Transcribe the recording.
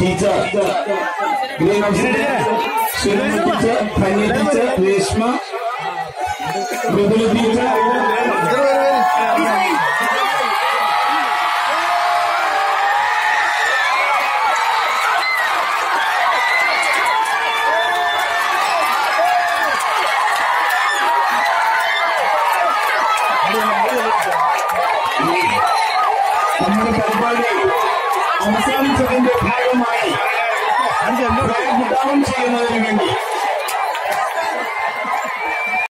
teacher, green ഹൗസിന്റെ Suresh teacher, Dhanya teacher, Reshma, Mridula teacher, നമ്മുടെ പരിപാടി അവസാനിച്ചതിന്റെ ഭാഗമായി വിതരണം ചെയ്യുന്നതിന് വേണ്ടി